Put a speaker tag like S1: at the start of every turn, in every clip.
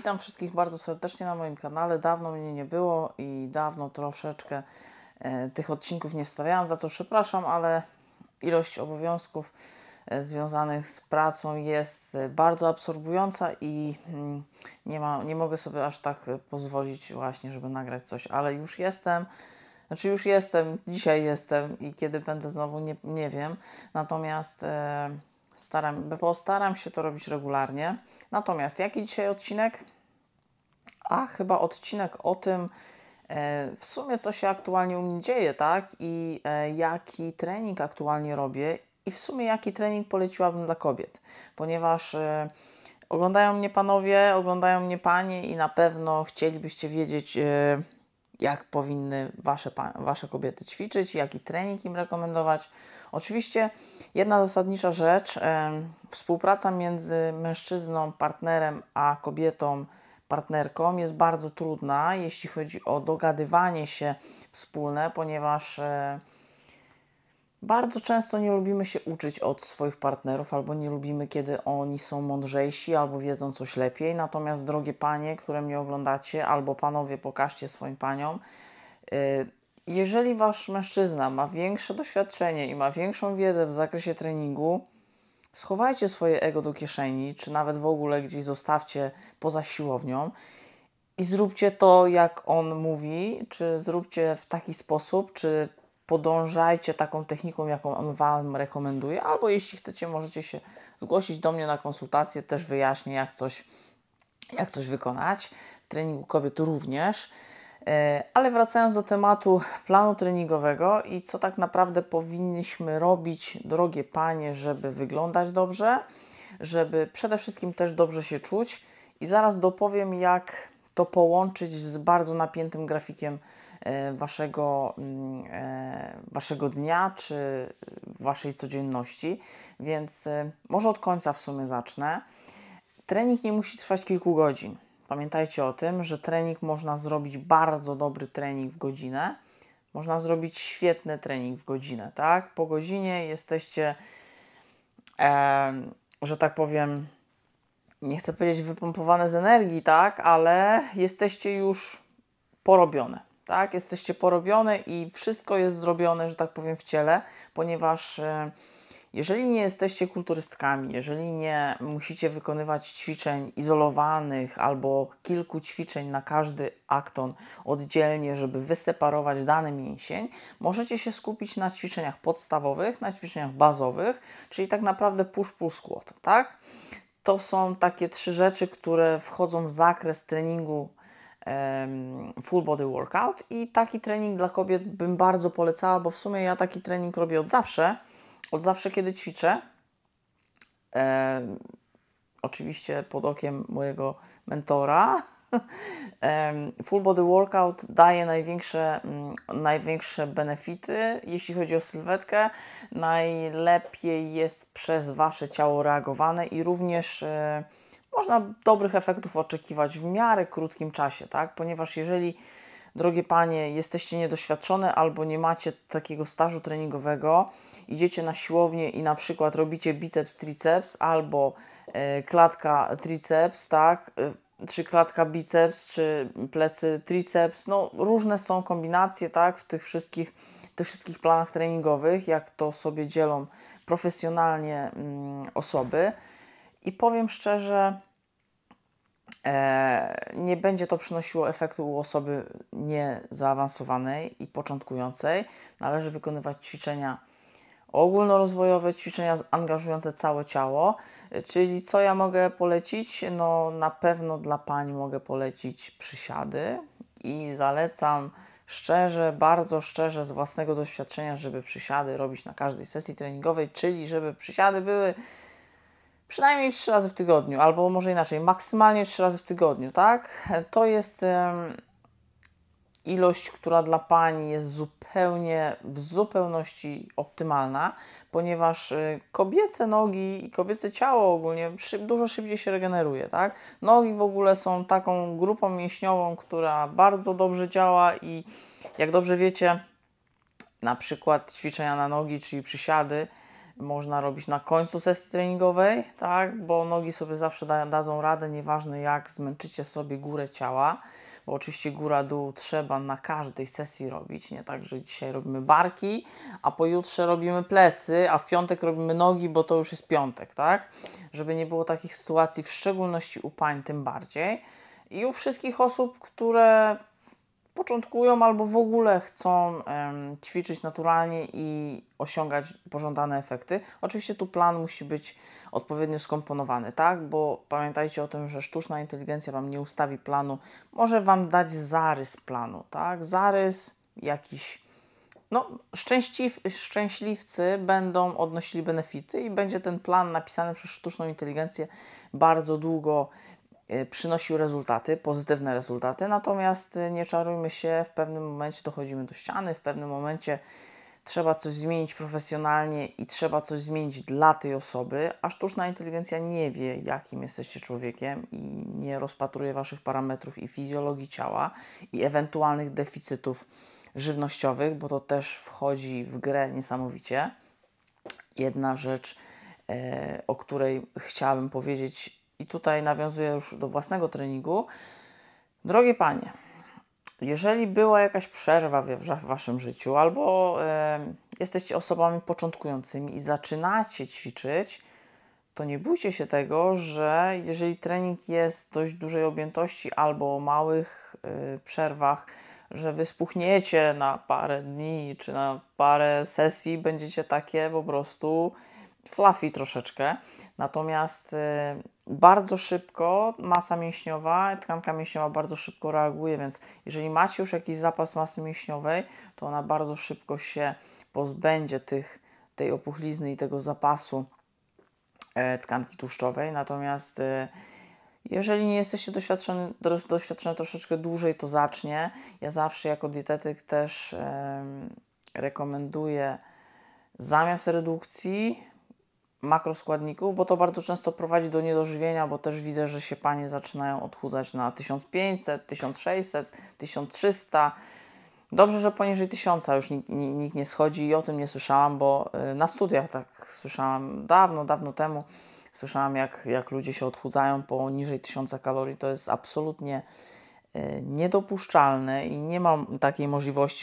S1: Witam wszystkich bardzo serdecznie na moim kanale. Dawno mnie nie było i dawno troszeczkę tych odcinków nie wstawiałam, za co przepraszam, ale ilość obowiązków związanych z pracą jest bardzo absorbująca i nie mogę sobie aż tak pozwolić właśnie, żeby nagrać coś, ale już jestem. Już jestem, dzisiaj jestem i kiedy będę znowu, nie wiem. Natomiast postaram się to robić regularnie. Natomiast jaki dzisiaj odcinek? Chyba odcinek o tym, w sumie co się aktualnie u mnie dzieje, tak? I jaki trening aktualnie robię i w sumie jaki trening poleciłabym dla kobiet, ponieważ oglądają mnie panowie, oglądają mnie panie i na pewno chcielibyście wiedzieć, jak powinny wasze kobiety ćwiczyć, jaki trening im rekomendować. Oczywiście jedna zasadnicza rzecz, współpraca między mężczyzną, partnerem, a kobietą, partnerką jest bardzo trudna, jeśli chodzi o dogadywanie się wspólne, ponieważ bardzo często nie lubimy się uczyć od swoich partnerów, albo nie lubimy, kiedy oni są mądrzejsi, albo wiedzą coś lepiej. Natomiast drogie panie, które mnie oglądacie, albo panowie, pokażcie swoim paniom, jeżeli wasz mężczyzna ma większe doświadczenie i ma większą wiedzę w zakresie treningu, schowajcie swoje ego do kieszeni, czy nawet w ogóle gdzieś zostawcie poza siłownią i zróbcie to, jak on mówi, czy zróbcie w taki sposób, czy podążajcie taką techniką, jaką on Wam rekomenduje, albo jeśli chcecie, możecie się zgłosić do mnie na konsultację, też wyjaśnię, jak coś wykonać. W treningu kobiet również. Ale wracając do tematu planu treningowego i co tak naprawdę powinniśmy robić, drogie panie, żeby wyglądać dobrze, żeby przede wszystkim też dobrze się czuć i zaraz dopowiem, jak to połączyć z bardzo napiętym grafikiem waszego dnia czy waszej codzienności, więc może od końca w sumie zacznę. Trening nie musi trwać kilku godzin. Pamiętajcie o tym, że trening można zrobić, bardzo dobry trening w godzinę, można zrobić świetny trening w godzinę, tak? Po godzinie jesteście, że tak powiem, nie chcę powiedzieć wypompowane z energii, tak? Ale jesteście już porobione, tak? Jesteście porobione i wszystko jest zrobione, że tak powiem, w ciele, ponieważ jeżeli nie jesteście kulturystkami, jeżeli nie musicie wykonywać ćwiczeń izolowanych albo kilku ćwiczeń na każdy akton oddzielnie, żeby wyseparować dany mięsień, możecie się skupić na ćwiczeniach podstawowych, na ćwiczeniach bazowych, czyli tak naprawdę push-pull squat, tak? To są takie 3 rzeczy, które wchodzą w zakres treningu full body workout i taki trening dla kobiet bym bardzo polecała, bo w sumie ja taki trening robię od zawsze kiedy ćwiczę. Oczywiście pod okiem mojego mentora. Full body workout daje największe benefity, jeśli chodzi o sylwetkę. Najlepiej jest przez wasze ciało reagowane i również można dobrych efektów oczekiwać w miarę krótkim czasie, tak? Ponieważ jeżeli, drogie panie, jesteście niedoświadczone albo nie macie takiego stażu treningowego, idziecie na siłownię i na przykład robicie biceps, triceps albo klatka, triceps, tak? Czy klatka, biceps, czy plecy, triceps, no różne są kombinacje, tak? W tych wszystkich planach treningowych, jak to sobie dzielą profesjonalnie osoby. I powiem szczerze, nie będzie to przynosiło efektu u osoby niezaawansowanej i początkującej. Należy wykonywać ćwiczenia ogólnorozwojowe, ćwiczenia angażujące całe ciało. Czyli co ja mogę polecić? No na pewno dla pań mogę polecić przysiady i zalecam szczerze, bardzo szczerze z własnego doświadczenia, żeby przysiady robić na każdej sesji treningowej, czyli żeby przysiady były przynajmniej 3 razy w tygodniu, albo może inaczej, maksymalnie 3 razy w tygodniu, tak? To jest ilość, która dla pani jest w zupełności optymalna, ponieważ kobiece nogi i kobiece ciało ogólnie dużo szybciej się regeneruje, tak? Nogi w ogóle są taką grupą mięśniową, która bardzo dobrze działa i jak dobrze wiecie, na przykład ćwiczenia na nogi, czyli przysiady, można robić na końcu sesji treningowej, tak, bo nogi sobie zawsze dadzą radę, nieważne jak zmęczycie sobie górę ciała, bo oczywiście góra-dół trzeba na każdej sesji robić, nie tak, że dzisiaj robimy barki, a pojutrze robimy plecy, a w piątek robimy nogi, bo to już jest piątek, tak, żeby nie było takich sytuacji, w szczególności u pań tym bardziej i u wszystkich osób, które początkują albo w ogóle chcą ćwiczyć naturalnie i osiągać pożądane efekty. Oczywiście tu plan musi być odpowiednio skomponowany, tak? Bo pamiętajcie o tym, że sztuczna inteligencja Wam nie ustawi planu, może Wam dać zarys planu, tak? Zarys jakiś, no szczęśliwcy będą odnosili benefity i będzie ten plan napisany przez sztuczną inteligencję bardzo długo przynosił rezultaty, pozytywne rezultaty, natomiast nie czarujmy się, w pewnym momencie dochodzimy do ściany, w pewnym momencie trzeba coś zmienić profesjonalnie i trzeba coś zmienić dla tej osoby, a sztuczna inteligencja nie wie, jakim jesteście człowiekiem i nie rozpatruje Waszych parametrów i fizjologii ciała i ewentualnych deficytów żywnościowych, bo to też wchodzi w grę niesamowicie. Jedna rzecz, o której chciałabym powiedzieć, i tutaj nawiązuję już do własnego treningu. Drogie panie, jeżeli była jakaś przerwa w Waszym życiu albo jesteście osobami początkującymi i zaczynacie ćwiczyć, to nie bójcie się tego, że jeżeli trening jest dość dużej objętości albo o małych przerwach, że Wy spuchniecie na parę dni czy na parę sesji, będziecie takie po prostu fluffy troszeczkę. Natomiast bardzo szybko masa mięśniowa, tkanka mięśniowa bardzo szybko reaguje, więc jeżeli macie już jakiś zapas masy mięśniowej, to ona bardzo szybko się pozbędzie tej opuchlizny i tego zapasu tkanki tłuszczowej. Natomiast jeżeli nie jesteście doświadczone troszeczkę dłużej, to zacznie. Ja zawsze jako dietetyk też rekomenduję zamiast redukcji makroskładników, bo to bardzo często prowadzi do niedożywienia, bo też widzę, że się panie zaczynają odchudzać na 1500, 1600, 1300. Dobrze, że poniżej 1000 już nikt nie schodzi i o tym nie słyszałam, bo na studiach tak słyszałam dawno temu. Słyszałam, jak ludzie się odchudzają poniżej 1000 kalorii. To jest absolutnie niedopuszczalne i nie mam takiej możliwości,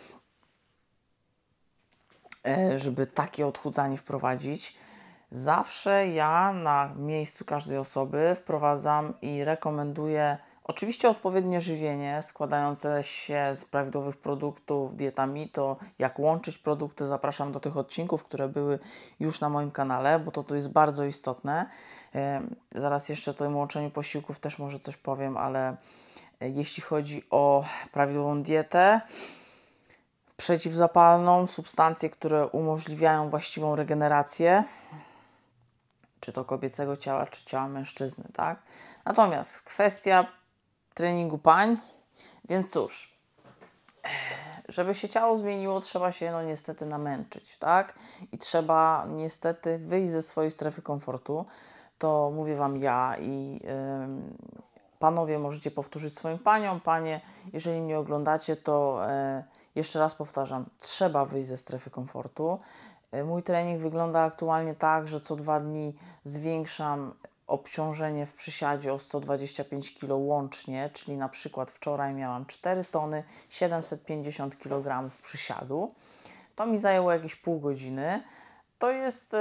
S1: żeby takie odchudzanie wprowadzić. Zawsze ja na miejscu każdej osoby wprowadzam i rekomenduję oczywiście odpowiednie żywienie składające się z prawidłowych produktów, dieta Mito, jak łączyć produkty. Zapraszam do tych odcinków, które były już na moim kanale, bo to jest bardzo istotne. Zaraz jeszcze o tym łączeniu posiłków też może coś powiem, ale jeśli chodzi o prawidłową dietę, przeciwzapalną, substancje, które umożliwiają właściwą regenerację, czy to kobiecego ciała, czy ciała mężczyzny, tak? Natomiast kwestia treningu pań, więc cóż, żeby się ciało zmieniło, trzeba się no niestety namęczyć, tak? I trzeba niestety wyjść ze swojej strefy komfortu. To mówię Wam ja i panowie możecie powtórzyć swoim paniom. Panie, jeżeli mnie oglądacie, to jeszcze raz powtarzam, trzeba wyjść ze strefy komfortu. Mój trening wygląda aktualnie tak, że co 2 dni zwiększam obciążenie w przysiadzie o 125 kg łącznie, czyli na przykład wczoraj miałam 4 tony 750 kg przysiadu. To mi zajęło jakieś pół godziny. To jest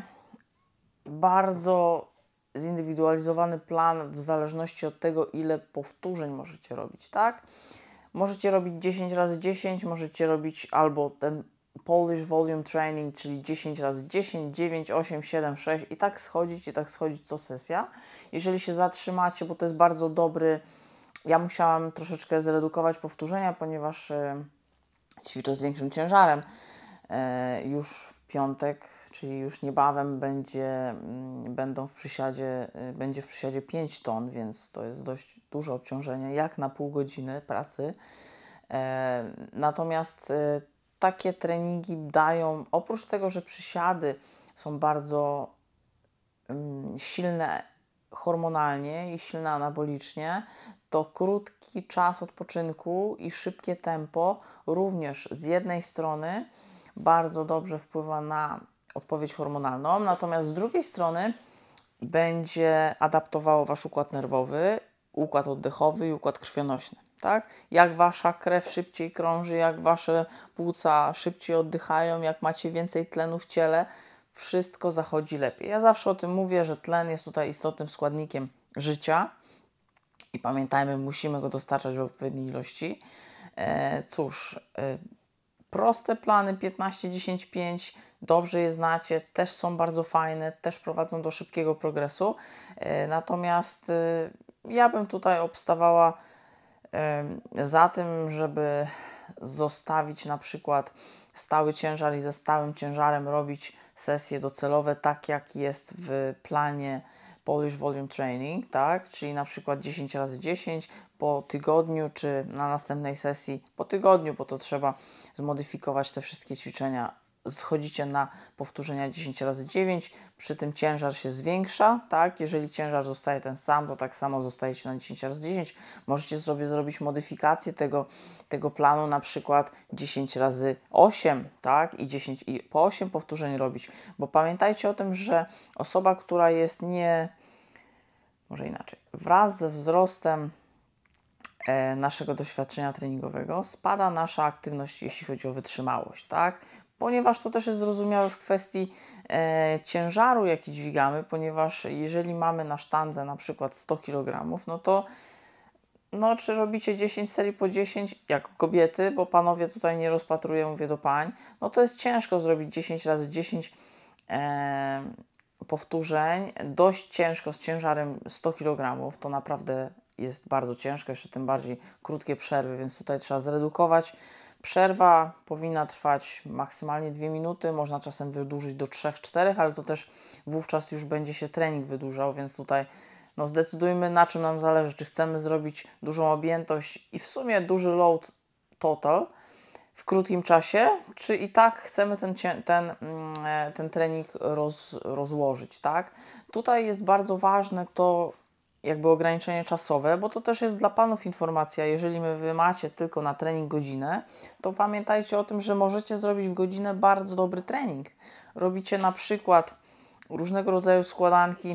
S1: bardzo zindywidualizowany plan w zależności od tego, ile powtórzeń możecie robić, tak? Możecie robić 10 razy 10, możecie robić albo ten Polish Volume Training, czyli 10 razy 10, 9, 8, 7, 6 i tak schodzić co sesja. Jeżeli się zatrzymacie, bo to jest bardzo dobry, ja musiałam troszeczkę zredukować powtórzenia, ponieważ ćwiczę z większym ciężarem. Już w piątek, czyli już niebawem będzie w przysiadzie 5 ton, więc to jest dość duże obciążenie, jak na pół godziny pracy. Natomiast takie treningi dają, oprócz tego, że przysiady są bardzo silne hormonalnie i silne anabolicznie, to krótki czas odpoczynku i szybkie tempo również z jednej strony bardzo dobrze wpływa na odpowiedź hormonalną, natomiast z drugiej strony będzie adaptowało Wasz układ nerwowy, układ oddechowy i układ krwionośny, tak? Jak Wasza krew szybciej krąży, jak Wasze płuca szybciej oddychają, jak macie więcej tlenu w ciele, wszystko zachodzi lepiej. Ja zawsze o tym mówię, że tlen jest tutaj istotnym składnikiem życia i pamiętajmy, musimy go dostarczać w odpowiedniej ilości. Proste plany 15, 10, 5, dobrze je znacie, też są bardzo fajne, też prowadzą do szybkiego progresu. Natomiast ja bym tutaj obstawała za tym, żeby zostawić na przykład stały ciężar i ze stałym ciężarem robić sesje docelowe, tak jak jest w planie Polish Volume Training, tak? Czyli na przykład 10 razy 10 po tygodniu, czy na następnej sesji po tygodniu, bo to trzeba zmodyfikować te wszystkie ćwiczenia. Schodzicie na powtórzenia 10 razy 9, przy tym ciężar się zwiększa, tak? Jeżeli ciężar zostaje ten sam, to tak samo zostajecie na 10 razy 10. Możecie sobie zrobić modyfikację tego planu, na przykład 10 razy 8, tak? I po 8 powtórzeń robić, bo pamiętajcie o tym, że osoba, która jest może inaczej, wraz ze wzrostem naszego doświadczenia treningowego spada nasza aktywność, jeśli chodzi o wytrzymałość, tak? Ponieważ to też jest zrozumiałe w kwestii ciężaru, jaki dźwigamy, ponieważ jeżeli mamy na sztandze na przykład 100 kg, no to czy robicie 10 serii po 10 jako kobiety, bo panowie tutaj nie rozpatruję, mówię do pań, no to jest ciężko zrobić 10 razy 10 powtórzeń, dość ciężko z ciężarem 100 kg, to naprawdę jest bardzo ciężko, jeszcze tym bardziej krótkie przerwy, więc tutaj trzeba zredukować. Przerwa powinna trwać maksymalnie 2 minuty, można czasem wydłużyć do 3-4, ale to też wówczas już będzie się trening wydłużał, więc tutaj zdecydujmy, na czym nam zależy, czy chcemy zrobić dużą objętość i w sumie duży load total w krótkim czasie, czy i tak chcemy ten trening rozłożyć, tak? Tutaj jest bardzo ważne to jakby ograniczenie czasowe, bo to też jest dla panów informacja. Jeżeli wy macie tylko na trening godzinę, to pamiętajcie o tym, że możecie zrobić w godzinę bardzo dobry trening. Robicie na przykład różnego rodzaju składanki,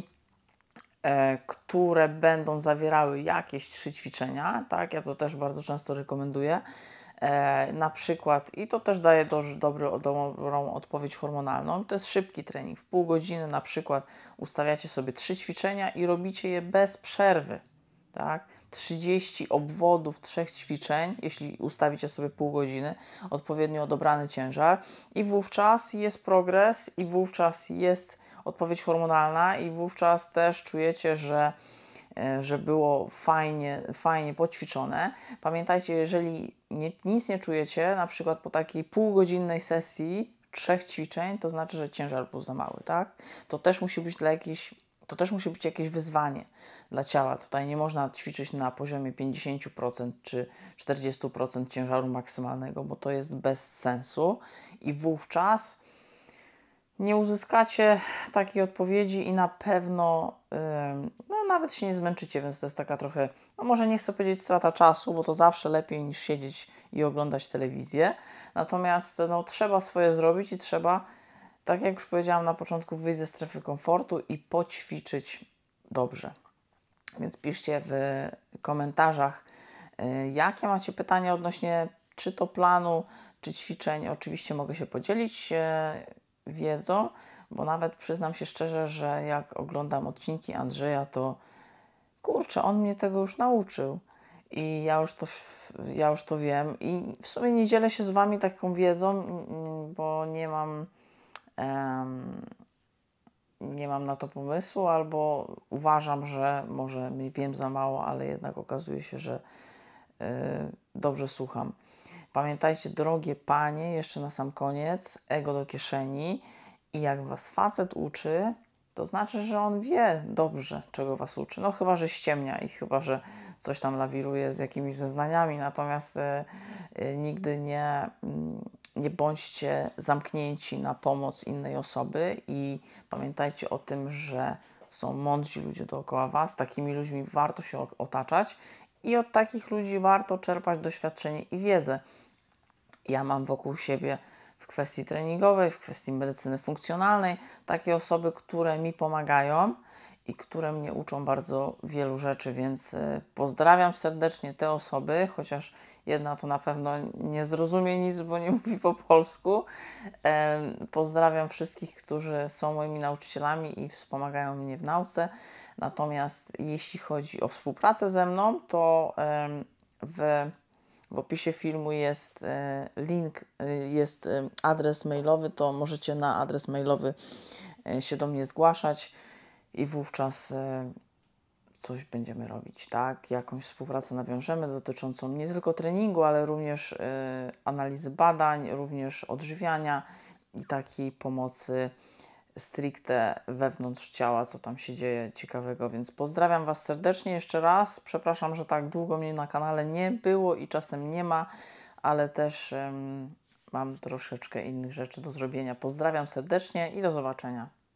S1: które będą zawierały jakieś 3 ćwiczenia, tak? Ja to też bardzo często rekomenduję. Na przykład, i to też daje dobrą odpowiedź hormonalną, to jest szybki trening. W pół godziny na przykład ustawiacie sobie 3 ćwiczenia i robicie je bez przerwy. Tak? 30 obwodów 3 ćwiczeń, jeśli ustawicie sobie pół godziny, odpowiednio dobrany ciężar i wówczas jest progres i wówczas jest odpowiedź hormonalna i wówczas też czujecie, że było fajnie poćwiczone. Pamiętajcie, jeżeli nic nie czujecie, na przykład po takiej półgodzinnej sesji 3 ćwiczeń, to znaczy, że ciężar był za mały, tak? To też musi być jakieś wyzwanie dla ciała. Tutaj nie można ćwiczyć na poziomie 50% czy 40% ciężaru maksymalnego, bo to jest bez sensu i wówczas nie uzyskacie takiej odpowiedzi i na pewno nawet się nie zmęczycie, więc to jest taka trochę, może nie chcę powiedzieć strata czasu, bo to zawsze lepiej niż siedzieć i oglądać telewizję. Natomiast trzeba swoje zrobić i trzeba, tak jak już powiedziałam na początku, wyjść ze strefy komfortu i poćwiczyć dobrze. Więc piszcie w komentarzach, jakie macie pytania odnośnie czy to planu, czy ćwiczeń. Oczywiście mogę się podzielić wiedzą, bo nawet przyznam się szczerze, że jak oglądam odcinki Andrzeja, to kurczę, on mnie tego już nauczył i ja już to wiem i w sumie nie dzielę się z Wami taką wiedzą, bo nie mam na to pomysłu, albo uważam, że może wiem za mało, ale jednak okazuje się, że dobrze słucham. Pamiętajcie, drogie panie, jeszcze na sam koniec, ego do kieszeni i jak Was facet uczy, to znaczy, że on wie dobrze, czego Was uczy. Chyba że ściemnia i chyba że coś tam lawiruje z jakimiś zeznaniami, natomiast nigdy nie bądźcie zamknięci na pomoc innej osoby i pamiętajcie o tym, że są mądrzy ludzie dookoła Was, takimi ludźmi warto się otaczać i od takich ludzi warto czerpać doświadczenie i wiedzę. Ja mam wokół siebie w kwestii treningowej, w kwestii medycyny funkcjonalnej. Takie osoby, które mi pomagają i które mnie uczą bardzo wielu rzeczy, więc pozdrawiam serdecznie te osoby, chociaż jedna to na pewno nie zrozumie nic, bo nie mówi po polsku. Pozdrawiam wszystkich, którzy są moimi nauczycielami i wspomagają mnie w nauce. Natomiast jeśli chodzi o współpracę ze mną, to w opisie filmu jest link, jest adres mailowy, to możecie na adres mailowy się do mnie zgłaszać i wówczas coś będziemy robić, tak? Jakąś współpracę nawiążemy dotyczącą nie tylko treningu, ale również analizy badań, również odżywiania i takiej pomocy stricte wewnątrz ciała, co tam się dzieje ciekawego, więc pozdrawiam Was serdecznie jeszcze raz. Przepraszam, że tak długo mnie na kanale nie było i czasem nie ma, ale też mam troszeczkę innych rzeczy do zrobienia. Pozdrawiam serdecznie i do zobaczenia.